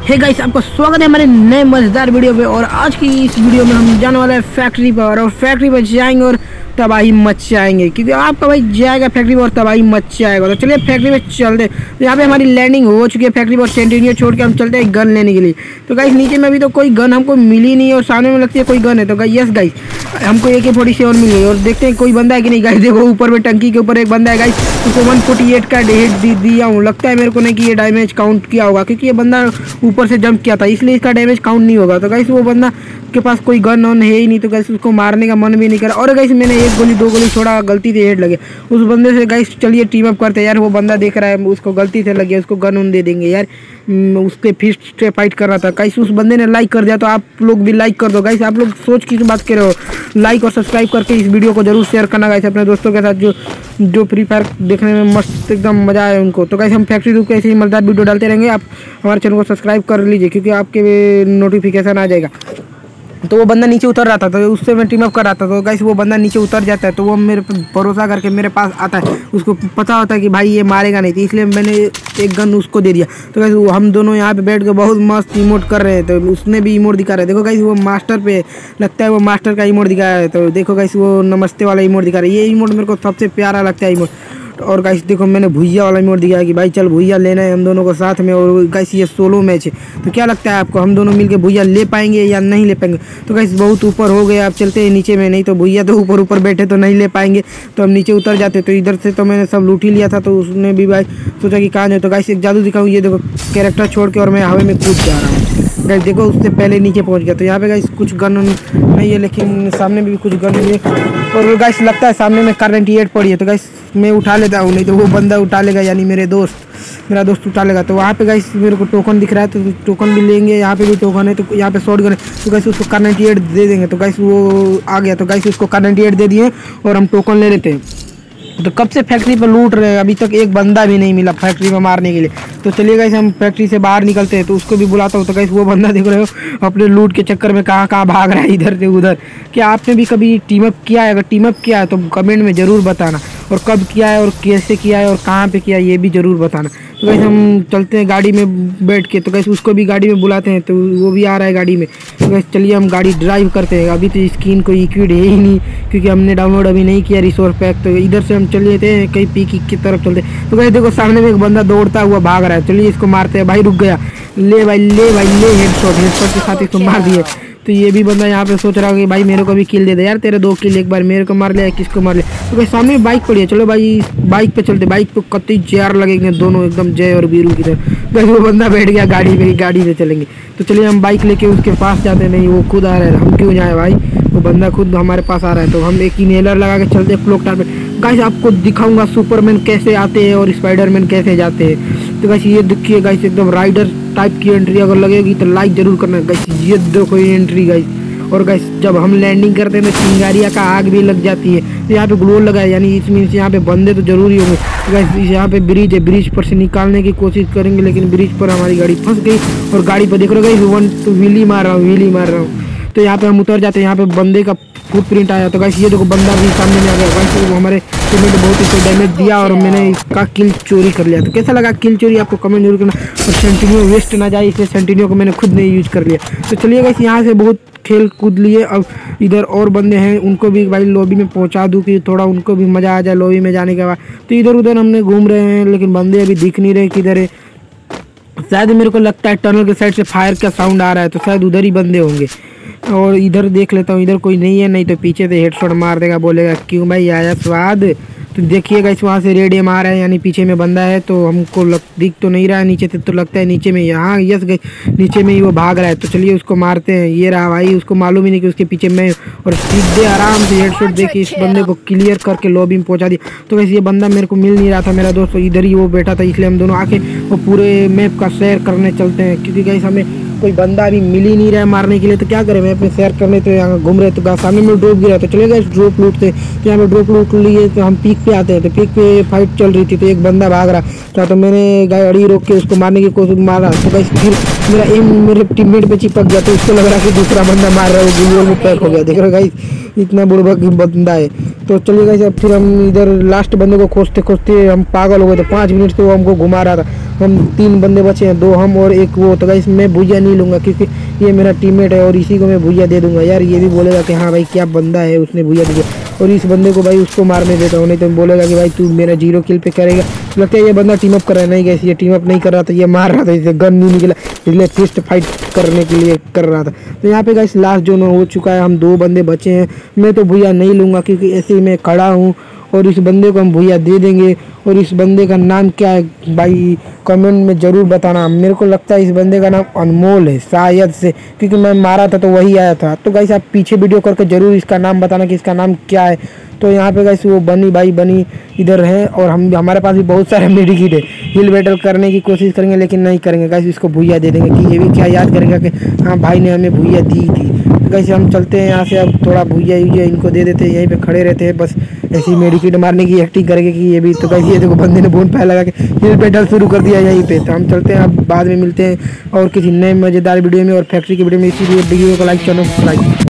Hey guys, आपका स्वागत है हमारे नए मजेदार वीडियो पे। और आज की इस वीडियो में हम जाने वाले हैं फैक्ट्री पर, और फैक्ट्री पर जाएंगे और तबाही मच जाएंगे, क्योंकि आपका भाई जाएगा फैक्ट्री पर और तबाही मच जाएगा। तो चलिए फैक्ट्री में चलते। तो यहाँ पे हमारी लैंडिंग हो चुकी है फैक्ट्री पर, सेंटिनियो छोड़ के हम चलते हैं गन लेने के लिए। तो गाइस नीचे में अभी तो कोई गन हमको मिली नहीं, और सामने में लगती है कोई गन है। तो गाइस यस गाइस, हमको AK-47 मिल गई। और देखते हैं कोई बंदा है कि नहीं। गाइस देखो ऊपर में टंकी के ऊपर एक बंदा है गाइस, उसको 148 का हेड दिया हूँ। लगता है मेरे को नहीं कि ये डैमेज काउंट किया होगा, क्योंकि ये बंदा ऊपर से जंप किया था, इसलिए इसका डैमेज काउंट नहीं होगा। तो गाइस वो बंदा के पास कोई गन ऑन है ही नहीं, तो गाइस उसको मारने का मन भी नहीं करा। और गाइस मैंने एक गोली 2 गोली छोड़ा, गलती से हेड लगे उस बंदे से। गाइस चलिए टीम अप करते हैं यार। वो बंदा देख रहा है, उसको गलती से लगे, उसको गन उन दे देंगे यार। उसके फिस्ट से फाइट कर रहा था गाइस। उस बंदे ने लाइक कर दिया, तो आप लोग भी लाइक कर दो गाइस। आप लोग सोच किस बात कर रहे हो? लाइक और सब्सक्राइब करके इस वीडियो को जरूर शेयर करना गाइस अपने दोस्तों के साथ, जो फ्री फायर देखने में मस्त एकदम मजा आए उनको। तो गाइस हम फैक्ट्री रुक के ऐसे ही मजेदार वीडियो डालते रहेंगे। आप हमारे चैनल को सब्सक्राइब कर लीजिए, क्योंकि आपके नोटिफिकेशन आ जाएगा। तो वो बंदा नीचे उतर रहा था, तो उससे मैं टीम अप कर रहा था। तो गाइस वो बंदा नीचे उतर जाता है, तो वो मेरे पे भरोसा करके मेरे पास आता है। उसको पता होता है कि भाई ये मारेगा नहीं, तो इसलिए मैंने एक गन उसको दे दिया। तो गाइस हम दोनों यहाँ पे बैठ के बहुत मस्त इमोट कर रहे हैं। तो उसने भी इमोट दिखा रहा है। देखो गाइस वो मास्टर पे लगता है, वो मास्टर का इमोट दिखा है। तो देखो गाइस वो नमस्ते वाला इमोट दिखा रहा है। ये इमोट मेरे को सबसे प्यारा लगता है इमोट। और गाइस देखो मैंने भुइया वाला इमोट दिया है कि भाई चल भुइया लेना है हम दोनों को साथ में। और गाइस ये सोलो मैच है, तो क्या लगता है आपको, हम दोनों मिलके भुइया ले पाएंगे या नहीं ले पाएंगे? तो गाइस बहुत ऊपर हो गए, आप चलते हैं नीचे में। नहीं तो भुइया तो ऊपर ऊपर बैठे तो नहीं ले पाएंगे, तो हम नीचे उतर जाते। तो इधर से तो मैंने सब लूट ही लिया था, तो उसने भी भाई सोचा कि कहाँ जाए। तो गाइस एक जादू दिखाऊँ, ये देखो कैरेक्टर छोड़ के और मैं हवा में कूद जा रहा हूँ। गाइस देखो उससे पहले नीचे पहुंच गया। तो यहाँ पे गाइस कुछ गन नहीं है, लेकिन सामने भी कुछ गन है। और गाइस लगता है सामने में Kar-98 पड़ी है। तो गाइस मैं उठा लेता हूँ, नहीं तो वो बंदा उठा लेगा, यानी मेरा दोस्त उठा लेगा। तो वहाँ पे गाइस मेरे को टोकन दिख रहा है, तो टोकन भी लेंगे। यहाँ पे भी टोकन है, तो यहाँ पे शॉट गन है। तो गाइस उसको Kar-98 दे देंगे। तो गाइस वो आ गया, तो गाइस उसको Kar-98 दे दिए और हम टोकन ले लेते हैं। तो कब से फैक्ट्री पर लूट रहे हैं, अभी तक एक बंदा भी नहीं मिला फैक्ट्री में मारने के लिए। तो चलिए गाइस हम फैक्ट्री से बाहर निकलते हैं, तो उसको भी बुलाता हूँ। तो गाइस वो बंदा देख रहे हो अपने लूट के चक्कर में कहाँ कहाँ भाग रहा है, इधर से उधर। क्या आपने भी कभी टीम अप किया है? अगर टीम अप किया है तो कमेंट में ज़रूर बताना, और कब किया है और कैसे किया है और कहाँ पे किया है ये भी ज़रूर बताना। तो गाइस हम चलते हैं गाड़ी में बैठ के। तो गाइस उसको भी गाड़ी में बुलाते हैं, तो वो भी आ रहा है गाड़ी में। तो गाइस चलिए हम गाड़ी ड्राइव करते हैं। अभी तो स्किन कोई इक्विड है ही नहीं, क्योंकि हमने डाउनलोड अभी नहीं किया रिसोर्स पैक। तो इधर से हम चले थे कहीं पीक की तरफ चलते। तो गाइस देखो सामने में एक बंदा दौड़ता हुआ भाग रहा है, चलिए इसको मारते हैं। भाई रुक गया, ले भाई ले भाई ले, हेडशॉट के साथ इसको मार दिए। तो ये भी बंदा यहाँ पे सोच रहा है कि भाई मेरे को भी किल दे दे यार, तेरे 2 किल, एक बार मेरे को मार लिया, किसको मार लिया। तो भाई सामने बाइक पड़ी है, चलो भाई बाइक पे चलते। बाइक पे कतई जार लगेंगे दोनों, एकदम जय और वीरू की तरह। भाई वो बंदा बैठ गया गाड़ी में, गाड़ी से चलेंगे। तो चलिए हम बाइक लेके उसके पास जाते। नहीं वो खुद आ रहा है, हम क्यों जाए भाई, वो बंदा खुद हमारे पास आ रहा है। तो हम एक इनहेलर लगा के चलते क्लॉक टावर में। गाइस आपको दिखाऊंगा सुपरमैन कैसे आते हैं और स्पाइडरमैन कैसे जाते हैं। तो गाइस ये देखिए गाइस एकदम राइडर टाइप की एंट्री अगर लगेगी तो लाइक जरूर करना गाइस। ये देखो ये एंट्री गाइस। और गाइस जब हम लैंडिंग करते हैं तो चिंगारिया का आग भी लग जाती है। तो यहाँ पे ग्लो लगा है, यानी इसमें यहाँ पे बंदे तो जरूरी होंगे। तो गाइस यहाँ पे ब्रिज है, ब्रिज पर से निकालने की कोशिश करेंगे, लेकिन ब्रिज पर हमारी गाड़ी फंस गई। और गाड़ी पर देख रहे हो गाइस, तो व्हीली मार रहा हूँ। तो यहाँ पे हम उतर जाते हैं। यहाँ पे बंदे का फुटप्रिंट आया। तो गाइस ये देखो बंदा भी सामने में आ गया। गाइस वो हमारे टीममेट बहुत ही डैमेज दिया और मैंने इसका किल चोरी कर लिया। तो कैसा लगा किल चोरी, आपको कमेंट जरूर करना। और सेंटिनियो वेस्ट ना जाए, इसलिए सेंटिनियो को मैंने खुद नहीं यूज कर लिया। तो चलिए गाइस यहाँ से बहुत खेल कूद लिए। अब इधर और बंदे हैं, उनको भी भाई लॉबी में पहुंचा दूं कि थोड़ा उनको भी मज़ा आ जाए लॉबी में जाने के बाद। तो इधर उधर हमने घूम रहे हैं, लेकिन बंदे अभी दिख नहीं रहे किधर है। शायद मेरे को लगता है टनल के साइड से फायर का साउंड आ रहा है, तो शायद उधर ही बंदे होंगे। और इधर देख लेता हूँ, इधर कोई नहीं है, नहीं तो पीछे से हेडशॉट मार देगा, बोलेगा क्यों भाई आया स्वाद। तो देखिएगा इस वहाँ से रेडियम आ रहा है, यानी पीछे में बंदा है। तो हमको दिख तो नहीं रहा है नीचे से, तो लगता है नीचे में, यहाँ यस गई नीचे में ही वो भाग रहा है। तो चलिए उसको मारते हैं। ये रहा भाई, उसको मालूम ही नहीं कि उसके पीछे मैं, और सीधे आराम से हेडशॉट देके इस बंदे को क्लियर करके लॉबी में पहुँचा दिया। तो वैसे ये बंदा मेरे को मिल नहीं रहा था, मेरा दोस्त इधर ही वो बैठा था, इसलिए हम दोनों आके वो पूरे मैप का शेयर करने चलते हैं। क्योंकि गाइस हमें कोई बंदा अभी मिल ही नहीं रहा है मारने के लिए, तो क्या करें, मैं अपने शेयर करने तो यहाँ घूम रहे। तो सामने में ड्रॉप गिरा, तो चले गए ड्रॉप लूटते। तो यहाँ पे ड्रॉप लूट लिए, तो हम पीक पे आते हैं। तो पीक पे फाइट चल रही थी, तो एक बंदा भाग रहा था, तो मैंने गाड़ी रोक के उसको मारने की कोशिश मारा। तो गाइस फिर मेरा एम मेरे टीममेट पे चिपक गया, तो उसको लग रहा कि दूसरा बंदा मार रहा है, वो गूगल में पैक हो गया। देख रहे हो गाइस इतना बुड़बक बंदा है। तो चलिए गाइस अब फिर हम इधर लास्ट बंदे को खोजते खोजते हम पागल हो गए। तो 5 मिनट से वो हमको घुमा रहा था। हम 3 बंदे बचे हैं, 2 हम और 1 वो। तो गाइस मैं भुजिया नहीं लूँगा क्योंकि ये मेरा टीममेट है और इसी को मैं भुजिया दे दूँगा। यार ये भी बोलेगा कि हाँ भाई क्या बंदा है, उसने भुजिया दी। और इस बंदे को भाई उसको मारने देता हूँ, नहीं तो बोलेगा कि भाई तू मेरा 0 किल पे करेगा। लगता है ये बंदा टीम अप कर रहा है। नहीं गाइस ये टीम अप नहीं कर रहा था, ये मार रहा था, इसे गन नहीं निकला इसलिए फिस्ट फाइट करने के लिए कर रहा था। तो यहाँ पे गाइस लास्ट जोन हो चुका है, हम 2 बंदे बचे हैं। मैं तो भुजिया नहीं लूँगा क्योंकि ऐसे ही मैं खड़ा हूँ और इस बंदे को हम भुजिया दे देंगे। और इस बंदे का नाम क्या है भाई कमेंट में ज़रूर बताना। मेरे को लगता है इस बंदे का नाम अनमोल है शायद से, क्योंकि मैं मारा था तो वही आया था। तो गाइस आप पीछे वीडियो करके ज़रूर इसका नाम बताना कि इसका नाम क्या है। तो यहाँ पे गाइस वो बनी इधर है और हम हमारे पास भी बहुत सारे मेडिकिट है। हिल बैटल करने की कोशिश करेंगे लेकिन नहीं करेंगे गाइस, इसको भुजिया दे देंगे कि ये भी क्या याद करेगा कि हाँ भाई ने हमें भुजिया दी थी। तो गाइस हम चलते हैं यहाँ से, अब थोड़ा भुजिया इनको दे देते हैं, यहीं पे खड़े रहते हैं बस ऐसी मेडिकिट मारने की एक्टिंग करेंगे कि ये भी। तो गाइस ये देखो बंदे ने बोन पैर लगा के हिल बैटल शुरू कर दिया यहीं पे। तो हम चलते हैं, अब बाद में मिलते हैं और किसी नए मज़ेदार वीडियो में और फैक्ट्री की वीडियो में। इसीलिए वीडियो को लाइक चैनल सब्सक्राइब।